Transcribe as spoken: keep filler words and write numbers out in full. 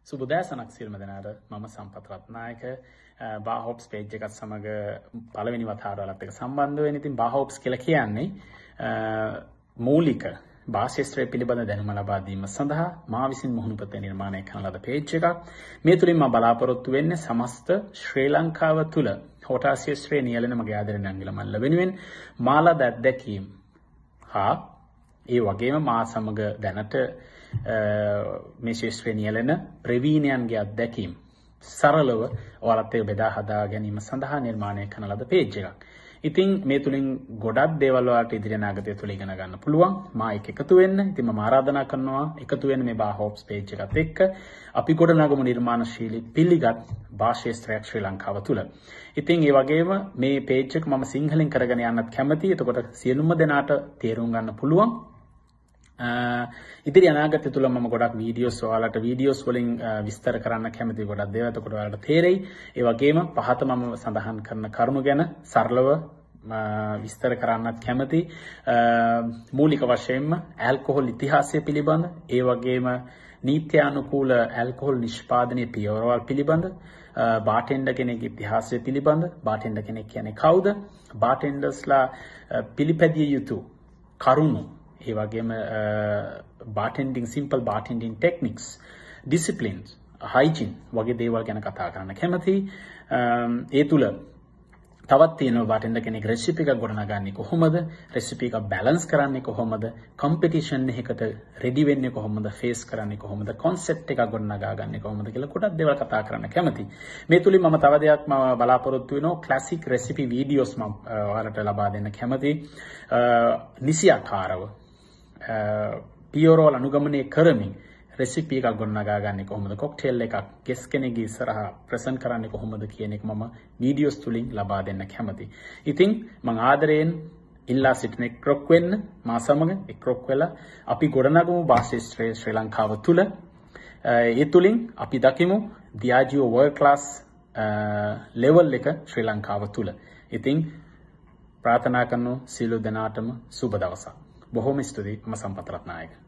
සුබදෑසනක් සියලුම දෙනාට මම සම්පත් රත්නායක බාහොප්ස් පේජ් එකත් සමග පළවෙනි වතාවරලත් එක්ක සම්බන්ධ වෙන. ඉතින් බාහොප්ස් කියලා කියන්නේ මූලික භාෂාස්ත්‍රය පිළිබඳ දැනුම ලබා දීම සඳහා මා විසින් මුහුණුපත නිර්මාණය කරන ලද පේජ් එකක්. මේ තුලින් මම බලාපොරොත්තු වෙන්නේ සමස්ත ශ්‍රී ලංකාව තුල හෝටාසිය ශ්‍රේ නියැලෙන මගේ ආදරණීය අංගල මල්ල වෙනුවෙන් මාලා දැක්දැකීම් හා ඒ වගේම මා සමග දැනට මේ ශාස්ත්‍රයේ නියැලෙන ප්‍රවීණයන්ගේ අත්දැකීම් සරලව ඔයාලත් එක්ක බෙදා හදා ගැනීම සඳහා නිර්මාණය කරන ලද පේජ් එකක්. ඉතින් මේ තුලින් ගොඩක් දේවල් ඔයාලට ඉදිරි අනාගතය තුල ඉගෙන ගන්න පුළුවන්. මා එක්ක එකතු වෙන්න. ඉතින් මම ආරාධනා කරනවා එකතු වෙන්න මේ බාහොප්ස් පේජ් එකත් එක්ක අපි ගොඩනගමු නිර්මාණශීලී පිළිගත් භාෂාස්ත්‍රයක් ශ්‍රී ලංකාව තුල. ඉතින් ඒ වගේම මේ පේජ් එක මම සිංහලෙන් කරගෙන යන්නත් කැමතියි. එතකොට සියලුම දෙනාට තේරුම් ගන්න පුළුවන්. ඉදිරි අනාගතය තුල මම ගොඩක් වීඩියෝස් ඔයාලට වීඩියෝස් වලින් විස්තර කරන්න කැමතියි. ගොඩක් දේවල් එතකොට ඔයාලට තේරෙයි. ඒ වගේම පහත මම සඳහන් කරන කරුණු ගැන සරලව විස්තර කරන්නත් කැමතියි. මූලික වශයෙන්ම ඇල්කොහොල් ඉතිහාසය පිළිබඳ, ඒ වගේම නීත්‍යානුකූල ඇල්කොහොල් නිෂ්පාදනයේ පියවරවල් පිළිබඳ, බාටෙන්ඩර් කෙනෙක්ගේ ඉතිහාසය පිළිබඳ, බාටෙන්ඩර් කෙනෙක් කියන්නේ කවුද, බාටෙන්ඩර්ස්ලා පිළිපැදිය යුතු කරුණු, ඒ වගේම bartending simple bartending techniques, disciplines, hygiene වගේ දේවල් ගැන කතා කරන්න කැමතියි. ඒ තුල තවත් තියෙනවා bartender කෙනෙක් රෙසිපි එකක් ගොඩනගන්නේ කොහොමද, රෙසිපි එක බැලන්ස් කරන්නේ කොහොමද, කම්පිටිෂන් එකකට රෙඩි වෙන්නේ කොහොමද, ෆේස් කරන්නේ කොහොමද, concept එකක් ගොඩනගා ගන්නේ කොහොමද කියලා ගොඩක් දේවල් කතා කරන්න කැමතියි. මේ තුලින් මම තව දෙයක් මම බලාපොරොත්තු වෙනවා classic recipe videos මම ඔයාලට ලබා දෙන්න කැමතියි. නිසියාකාරව පියවරවල අනුගමනය කරමින් රෙසිපි එකක් ගොඩනගා ගන්න කොහොමද, කොක්ටේල් එකක් ගෙස් කෙනෙක්ගේ ඉස්සරහා ප්‍රසන්ට් කරන්නේ කොහොමද කියන එක මම වීඩියෝස් තුලින් ලබා දෙන්න කැමතියි. ඉතින් මම ආදරයෙන් ඉල්ලා සිටින එක්රොක් වෙන්න, මා සමග එක්රොක් වෙලා අපි ගොඩනගමු භාෂාස්ත්‍රයේ ශ්‍රී ලංකාව තුල. ඒ තුලින් අපි දකිමු Diageo world class level එක ශ්‍රී ලංකාව තුල. ඉතින් ප්‍රාර්ථනා කරනවා සියලු දෙනාටම සුබ දවසක්. බොහොම ස්තුතියි. මම සම්පත් රත්නායක.